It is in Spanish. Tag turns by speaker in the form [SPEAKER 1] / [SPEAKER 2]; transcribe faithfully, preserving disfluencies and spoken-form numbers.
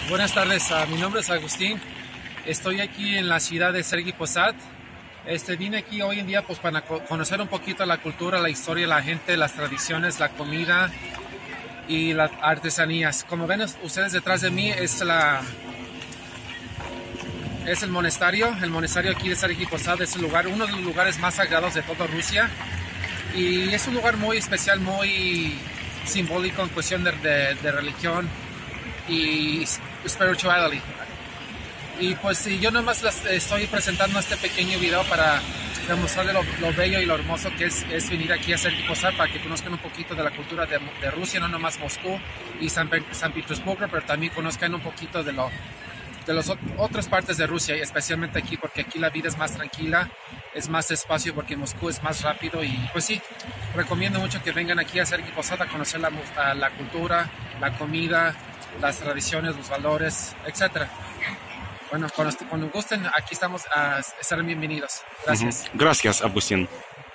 [SPEAKER 1] Buenas tardes, uh, mi nombre es Agustín. Estoy aquí en la ciudad de Sergiy Posad. Este, vine aquí hoy en día pues, para co conocer un poquito la cultura, la historia, la gente, las tradiciones, la comida y las artesanías. Como ven ustedes detrás de mí es, la, es el monasterio. El monasterio aquí de Sergiy Posad es el lugar, uno de los lugares más sagrados de toda Rusia. Y es un lugar muy especial, muy simbólico en cuestión de, de, de religión y spirituality. Y pues yo nomás les estoy presentando este pequeño video para demostrarles lo, lo bello y lo hermoso que es, es venir aquí a Sergiy Posad, para que conozcan un poquito de la cultura de, de Rusia, no nomás Moscú y San, San Petersburgo, pero también conozcan un poquito de, lo, de las otras partes de Rusia, y especialmente aquí, porque aquí la vida es más tranquila, es más despacio, porque en Moscú es más rápido. Y pues sí, recomiendo mucho que vengan aquí a Sergiy Posad a conocer la, a la cultura, la comida, las tradiciones, los valores, etcétera. Bueno, cuando, cuando gusten, aquí estamos a estar bienvenidos. Gracias.
[SPEAKER 2] Uh-huh. Gracias, Agustín.